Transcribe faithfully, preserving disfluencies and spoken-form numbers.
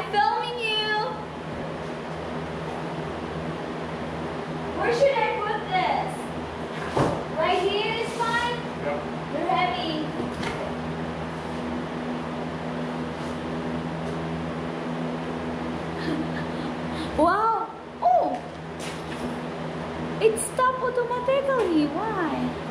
filming you. Where should I put this? Right here is fine? Yep. They're heavy. Wow! Oh! It stopped automatically. Why?